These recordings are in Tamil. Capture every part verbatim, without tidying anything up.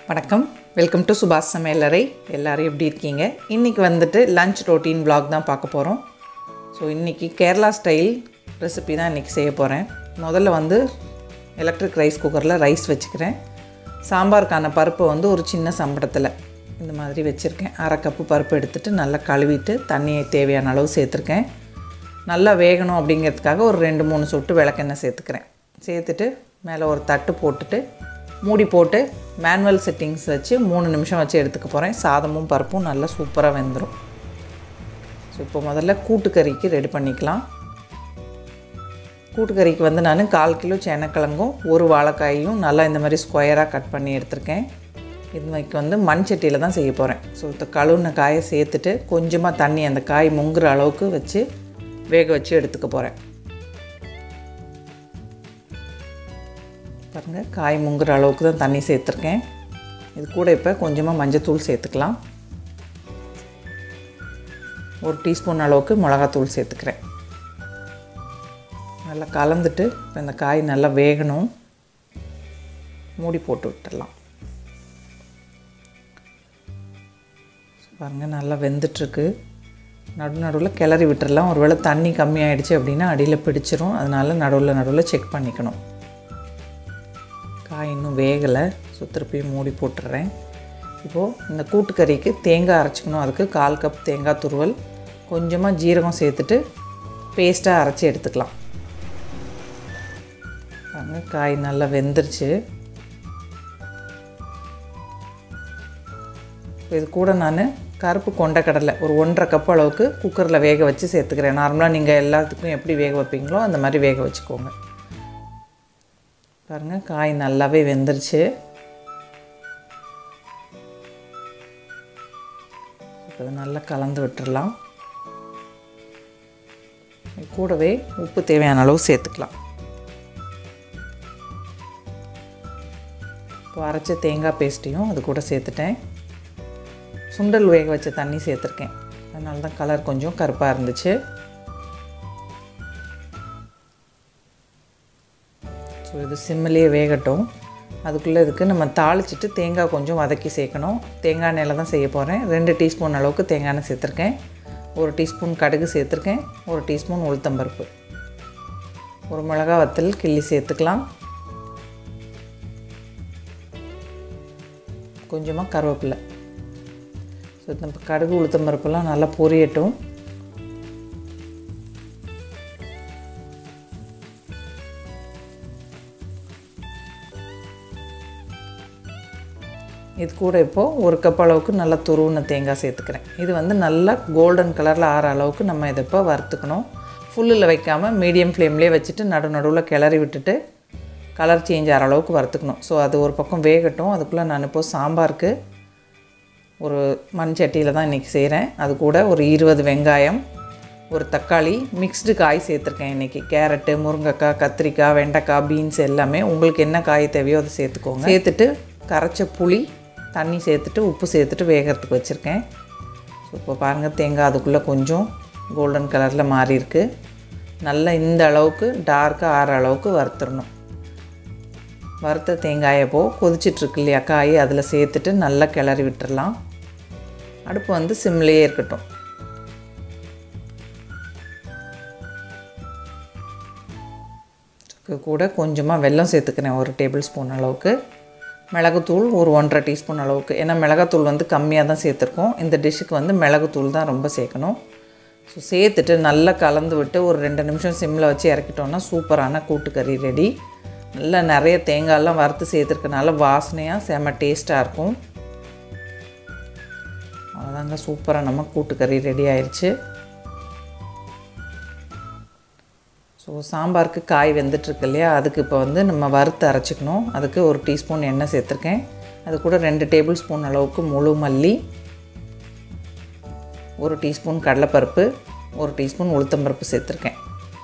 வணக்கம், வெல்கம் டு சுபாஷ் சமையலறை. எல்லோரும் எப்படி இருக்கீங்க? இன்றைக்கி வந்துட்டு லஞ்ச் ரொட்டீன் vlog தான் பார்க்க போகிறோம். ஸோ இன்றைக்கி கேரளா ஸ்டைல் ரெசிபி தான் இன்றைக்கி செய்ய போகிறேன். முதல்ல வந்து எலக்ட்ரிக் ரைஸ் குக்கரில் ரைஸ் வச்சுக்கிறேன். சாம்பாருக்கான பருப்பை வந்து ஒரு சின்ன சம்படத்தில் இந்த மாதிரி வச்சுருக்கேன். அரை கப்பு பருப்பு எடுத்துகிட்டு நல்லா கழுவிட்டு தண்ணியை தேவையான அளவு சேர்த்துருக்கேன். நல்லா வேகணும் அப்படிங்கிறதுக்காக ஒரு ரெண்டு மூணு சொட்டு விளக்கெண்ணெய் சேர்த்துக்கிறேன். சேர்த்துட்டு மேலே ஒரு தட்டு போட்டுட்டு மூடி போட்டு மேனுவல் செட்டிங்ஸ் வச்சு மூணு நிமிஷம் வச்சு எடுத்துக்க போகிறேன். சாதமும் பருப்பும் நல்லா சூப்பராக வெந்துடும். ஸோ இப்போ முதல்ல கூட்டுக்கறிக்கு ரெடி பண்ணிக்கலாம். கூட்டுக்கறிக்கு வந்து நான் கால் கிலோ சேனக்கிழங்கும் ஒரு வாழைக்காயும் நல்லா இந்த மாதிரி ஸ்கொயராக கட் பண்ணி எடுத்திருக்கேன். இதுக்கு வந்து மண் சட்டியில் தான் செய்ய போகிறேன். ஸோ இந்த கழுவுன காயை சேர்த்துட்டு கொஞ்சமாக தண்ணி அந்த காய் முங்குற அளவுக்கு வச்சு வேக வச்சு எடுத்துக்க போகிறேன். பாருங்கள், காய் முங்குற அளவுக்கு தான் தண்ணி சேர்த்துருக்கேன். இது கூட இப்போ கொஞ்சமாக மஞ்சத்தூள் சேர்த்துக்கலாம். ஒரு டீஸ்பூன் அளவுக்கு மிளகாத்தூள் சேர்த்துக்கிறேன். நல்லா கலந்துட்டு இப்போ இந்த காய் நல்லா வேகணும். மூடி போட்டு விட்டுடலாம். பாருங்கள், நல்லா வெந்துட்டுருக்கு. நடு நடுவில் கிளறி விட்டுடலாம். ஒரு வேளை தண்ணி கம்மியாயிடுச்சு அப்படின்னா அடியில் பிடிச்சிரும். அதனால் நடுவில் நடுவில் செக் பண்ணிக்கணும். காய் இன்னும் வேகலை. ஸோ திருப்பியும் மூடி போட்டுடுறேன். இப்போது இந்த கூட்டுக்கறிக்கு தேங்காய் அரைச்சிக்கணும். அதுக்கு கால் கப் தேங்காய் துருவல், கொஞ்சமாக ஜீரகம் சேர்த்துட்டு பேஸ்ட்டாக அரைச்சி எடுத்துக்கலாம். பாருங்க, காய் நல்லா வெந்துருச்சு. இது கூட நான் கருப்பு கொண்டக்கடலை ஒரு ஒன்றரை கப் அளவுக்கு குக்கரில் வேக வச்சு சேர்த்துக்கிறேன். நார்மலாக நீங்கள் எல்லாத்துக்கும் எப்படி வேக வைப்பீங்களோ அந்த மாதிரி வேக வச்சுக்கோங்க. பாருங்கள், காய் நல்லாவே வெந்துருச்சு. இப்போ நல்லா கலந்து விட்டுடலாம். கூடவே உப்பு தேவையான அளவு சேர்த்துக்கலாம். இப்போ அரைச்ச தேங்காய் பேஸ்ட்டையும் அது கூட சேர்த்துட்டேன். சுண்டல் வேக வச்ச தண்ணி சேர்த்துருக்கேன். அதனால தான் கலர் கொஞ்சம் கருப்பாக இருந்துச்சு. ஸோ இது சிம்மிலேயே வேகட்டும். அதுக்குள்ளே இதுக்கு நம்ம தாளிச்சிட்டு தேங்காய் கொஞ்சம் வதக்கி சேர்க்கணும். தேங்காய் எண்ணெயில் தான் செய்ய போகிறேன். ரெண்டு டீஸ்பூன் அளவுக்கு தேங்காய் எண்ணெய் சேர்த்துருக்கேன். ஒரு டீஸ்பூன் கடுகு சேர்த்துருக்கேன். ஒரு டீஸ்பூன் உளுத்தம்பருப்பு, ஒரு மிளகா வத்தல் கிள்ளி சேர்த்துக்கலாம். கொஞ்சமாக கருவேப்பிலை. ஸோ நம்ம கடுகு உளுத்தம்பருப்புலாம் நல்லா பொரியட்டும். இது கூட இப்போது ஒரு கப் அளவுக்கு நல்லா துருவின தேங்காய் சேர்த்துக்கிறேன். இது வந்து நல்லா கோல்டன் கலரில் ஆற அளவுக்கு நம்ம இதை இப்போ வறுத்துக்கணும். ஃபுல்லில் வைக்காமல் மீடியம் ஃப்ளேம்லேயே வச்சுட்டு நடு நடுவில் கிளறி விட்டுட்டு கலர் சேஞ்ச் ஆகிற அளவுக்கு வறுத்துக்கணும். ஸோ அது ஒரு பக்கம் வேகட்டும். அதுக்குள்ளே நான் இப்போது சாம்பாருக்கு ஒரு மண் சட்டியில் தான் இன்றைக்கி செய்கிறேன். அது கூட ஒரு இருபது வெங்காயம், ஒரு தக்காளி, மிக்ஸ்டு காய் சேர்த்துருக்கேன். இன்றைக்கி கேரட்டு, முருங்கைக்காய், கத்திரிக்காய், வெண்டைக்காய், பீன்ஸ் எல்லாமே உங்களுக்கு என்ன காய் தேவையோ அதை சேர்த்துக்கோங்க. சேர்த்துட்டு கரைச்ச புளி, தண்ணி சேர்த்துட்டு உப்பு சேர்த்துட்டு வேகிறதுக்கு வச்சுருக்கேன். ஸோ இப்போ பாருங்கள், தேங்காய் அதுக்குள்ளே கொஞ்சம் கோல்டன் கலரில் மாறி இருக்குது. நல்லா இந்த அளவுக்கு டார்க்காக ஆற அளவுக்கு வறுத்துடணும். வறுத்த தேங்காயை இப்போது கொதிச்சிட்ருக்கு இல்லையா காய், அதில் சேர்த்துட்டு நல்லா கிளறி விட்டுடலாம். அடுப்பு வந்து சிம்லேயே இருக்கட்டும். கூட கொஞ்சமாக வெல்லம் சேர்த்துக்கிறேன், ஒரு டேபிள் ஸ்பூன் அளவுக்கு. மிளகுத்தூள் ஒரு ஒன்றரை டீஸ்பூன் அளவுக்கு. ஏன்னா மிளகாத்தூள் வந்து கம்மியாக தான் சேர்த்துருக்கோம். இந்த டிஷ்ஷுக்கு வந்து மிளகுத்தூள் தான் ரொம்ப சேர்க்கணும். ஸோ சேர்த்துட்டு நல்லா கலந்து விட்டு ஒரு ரெண்டு நிமிஷம் சிம்மில் வச்சு இறக்கிட்டோன்னா சூப்பரான கூட்டுக்கறி ரெடி. நல்லா நிறைய தேங்காயெல்லாம் வறுத்து சேர்த்துருக்கனால வாசனையாக செம்ம டேஸ்ட்டாக இருக்கும். அதாங்க, சூப்பராக நம்ம கூட்டுக்கறி ரெடி ஆயிடுச்சு. ஸோ சாம்பாருக்கு காய் வெந்துட்டுருக்கு இல்லையா, அதுக்கு இப்போ வந்து நம்ம வறுத்து அரைச்சிக்கணும். அதுக்கு ஒரு டீஸ்பூன் எண்ணெய் சேர்த்துருக்கேன். அது கூட ரெண்டு டேபிள் ஸ்பூன் அளவுக்கு முழு மல்லி, ஒரு டீஸ்பூன் கடலைப்பருப்பு, ஒரு டீஸ்பூன் உளுத்தம்பருப்பு சேர்த்துருக்கேன்.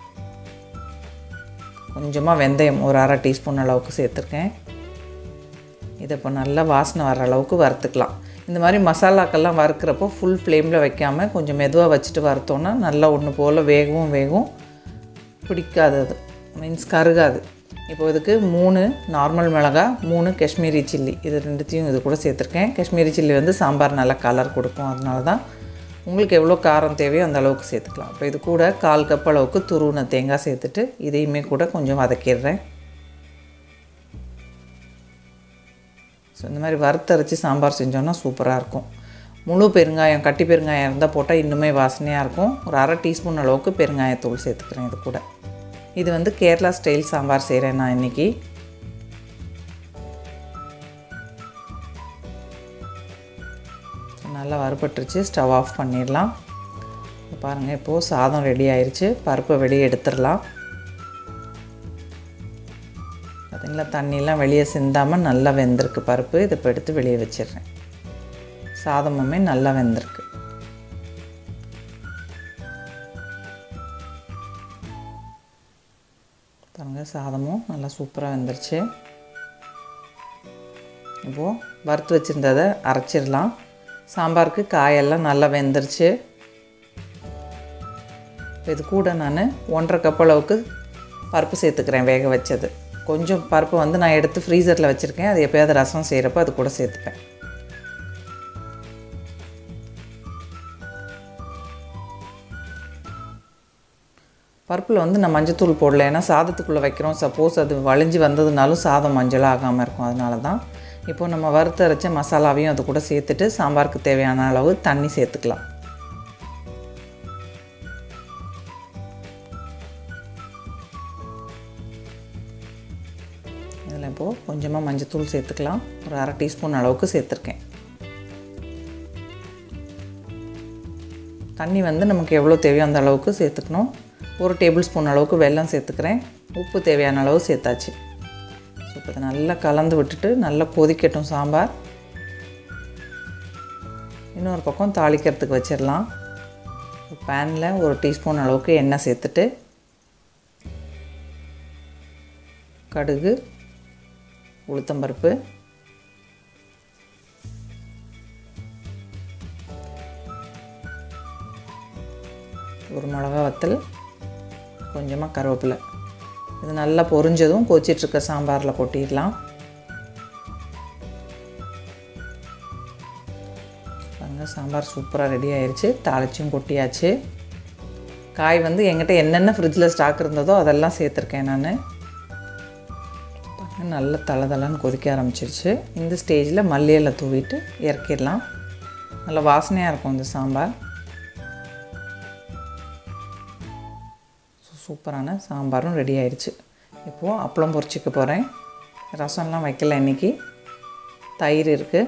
கொஞ்சமாக வெந்தயம் ஒரு அரை டீஸ்பூன் அளவுக்கு சேர்த்துருக்கேன். இதை இப்போ நல்லா வாசனை வர அளவுக்கு வறுத்துக்கலாம். இந்த மாதிரி மசாலாக்கெல்லாம் வறுக்கிறப்போ ஃபுல் ஃப்ளேமில் வைக்காமல் கொஞ்சம் மெதுவாக வச்சுட்டு வறுத்தோன்னா நல்லா ஒன்று போல் வேகவும் வேகும் பிடிக்காது. அது மீன்ஸ் கருகாது. இப்போ இதுக்கு மூணு நார்மல் மிளகாய், மூணு காஷ்மீரி சில்லி இது ரெண்டுத்தையும் இது கூட சேர்த்துருக்கேன். காஷ்மீரி சில்லி வந்து சாம்பார் நல்லா கலர் கொடுக்கும். அதனால தான் உங்களுக்கு எவ்வளோ காரம் தேவையோ அந்த அளவுக்கு சேர்த்துக்கலாம். இப்போ இது கூட கால் கப் அளவுக்கு துருவின தேங்காய் சேர்த்துட்டு இதையுமே கூட கொஞ்சம் வதக்கிடுறேன். ஸோ இந்த மாதிரி வறுத்தரைச்சி சாம்பார் செஞ்சோன்னா சூப்பராக இருக்கும். முழு பெருங்காயம், கட்டி பெருங்காயம் இருந்தால் போட்டால் இன்னுமே வாசனையாக இருக்கும். ஒரு அரை டீஸ்பூன் அளவுக்கு பெருங்காயத்தூள் சேர்த்துக்கிறேன் இது கூட. இது வந்து கேரளா ஸ்டைல் சாம்பார் செய்கிறேன் நான் இன்றைக்கி. நல்லா வறுபட்டுருச்சு. ஸ்டவ் ஆஃப் பண்ணிடலாம். பாருங்கள், இப்போது சாதம் ரெடி ஆயிடுச்சு. பருப்பை வெளியே எடுத்துடலாம். பார்த்திங்களா, தண்ணியெலாம் வெளியே சிந்தாமல் நல்லா வெந்திருக்கு பருப்பு. இதை இப்போ எடுத்து வெளியே வச்சிடுறேன். சாதமுமே நல்லா வெந்திருக்கு. பாருங்கள், சாதமும் நல்லா சூப்பராக வெந்துருச்சு. இப்போது வறுத்து வச்சுருந்ததை அரைச்சிடலாம். சாம்பாருக்கு காயெல்லாம் நல்லா வெந்துருச்சு. இது கூட நான் ஒன்றரை கப் அளவுக்கு பருப்பு சேர்த்துக்கிறேன், வேக வச்சது. கொஞ்சம் பருப்பு வந்து நான் எடுத்து ஃப்ரீசரில் வச்சுருக்கேன். அது எப்போயாவது ரசம் செய்கிறப்போ அது கூட சேர்த்துப்பேன். பருப்பில் வந்து நான் மஞ்சத்தூள் போடல, ஏன்னா சாதத்துக்குள்ளே வைக்கிறோம். சப்போஸ் அது வளைஞ்சி வந்ததுனாலும் சாதம் மஞ்சளாக ஆகாமல் இருக்கும். அதனால தான் இப்போ நம்ம வறுத்து அரைச்ச மசாலாவையும் அது கூட சேர்த்துட்டு சாம்பாருக்கு தேவையான அளவு தண்ணி சேர்த்துக்கலாம். இதில் இப்போது கொஞ்சமாக மஞ்சத்தூள் சேர்த்துக்கலாம். ஒரு அரை டீஸ்பூன் அளவுக்கு சேர்த்துருக்கேன். தண்ணி வந்து நமக்கு எவ்வளோ தேவையோ அந்த அளவுக்கு சேர்த்துக்கணும். ஒரு டேபிள் ஸ்பூன் அளவுக்கு வெல்லம் சேர்த்துக்கிறேன். உப்பு தேவையான அளவு சேர்த்தாச்சு. ஸோ இப்போ நல்லா கலந்து விட்டுட்டு நல்லா கொதிக்கட்டும் சாம்பார். இன்னொரு பக்கம் தாளிக்கிறதுக்கு வச்சிடலாம். பேனில் ஒரு டீஸ்பூன் அளவுக்கு எண்ணெய் சேர்த்துட்டு கடுகு, உளுத்தம்பருப்பு, ஒரு மிளகா வத்தல், கொஞ்சமாக கருவேப்பிலை. இது நல்லா பொரிஞ்சதும் கொதிச்சிட்ருக்க சாம்பாரில் கொட்டிடலாம். பாருங்கள், சாம்பார் சூப்பராக ரெடி ஆயிடுச்சு. தாளிச்சும் கொட்டியாச்சு. காய் வந்து என்கிட்ட என்னென்ன ஃப்ரிட்ஜில் ஸ்டாக் இருந்ததோ அதெல்லாம் சேர்த்துருக்கேன் நான். பாருங்கள், நல்லா தலை தலைன்னு கொதிக்க ஆரம்பிச்சிருச்சு. இந்த ஸ்டேஜில் மல்லியெல்லாம் தூவிட்டு இறக்கிடலாம். நல்லா வாசனையாக இருக்கும் இந்த சாம்பார். சூப்பரான சாம்பாரும் ரெடி ஆயிடுச்சு. இப்போது அப்பளம் பொரிச்சிக்க போகிறேன். ரசம்லாம் வைக்கல இன்றைக்கி. தயிர் இருக்குது.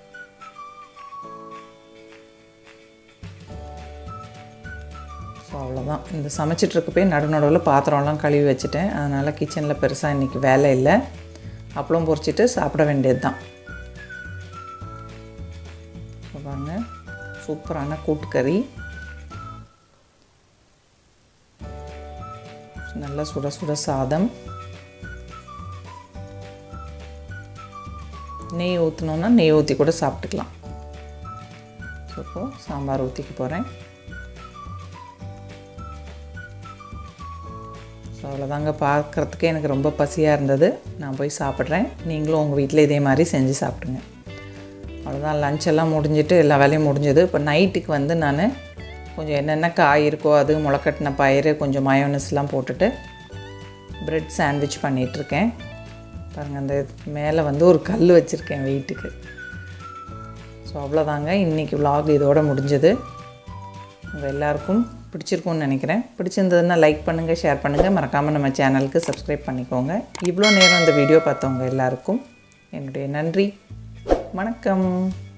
ஸோ அவ்வளோதான். இந்த சமைச்சிட்ருக்கப்பே நடு நடுவில் பாத்திரம்லாம் கழுவி வச்சுட்டேன். அதனால் கிச்சனில் பெருசாக இன்றைக்கி வேலை இல்லை. அப்பளம் பொரிச்சிட்டு சாப்பிட வேண்டியது தான். ஸோ பாருங்கள், சூப்பரான கூட்டுக்கறி, நல்லா சுட சுட சாதம். நெய் ஊற்றணுன்னா நெய் ஊற்றி கூட சாப்பிட்டுக்கலாம். ஸோ இப்போது சாம்பார் ஊற்றிக்க போகிறேன். ஸோ அவ்வளோதாங்க. பார்க்குறதுக்கே எனக்கு ரொம்ப பசியாக இருந்தது. நான் போய் சாப்பிட்றேன். நீங்களும் உங்கள் வீட்டில் இதே மாதிரி செஞ்சு சாப்பிடுங்க. அவ்வளோதான். லஞ்செல்லாம் முடிஞ்சிட்டு எல்லா வேலையும் முடிஞ்சது. இப்போ நைட்டுக்கு வந்து நான் கொஞ்சம் என்னென்ன காய் இருக்கோ அது, முளைக்கட்டின பயிறு, கொஞ்சம் மயோனஸ்லாம் போட்டுட்டு ப்ரெட் சாண்ட்விச் பண்ணிகிட்ருக்கேன். பாருங்கள், அந்த மேலே வந்து ஒரு கல் வச்சுருக்கேன் வெயிட்டுக்கு. ஸோ அவ்வளோதாங்க. இன்றைக்கி விலாக் இதோடு முடிஞ்சது. உங்கள் எல்லாருக்கும் பிடிச்சிருக்கும்னு நினைக்கிறேன். பிடிச்சிருந்ததுன்னா லைக் பண்ணுங்கள், ஷேர் பண்ணுங்கள். மறக்காமல் நம்ம சேனலுக்கு சப்ஸ்கிரைப் பண்ணிக்கோங்க. இவ்வளோ நேரம் இந்த வீடியோ பார்த்தவங்க எல்லாருக்கும் என்னுடைய நன்றி. வணக்கம்.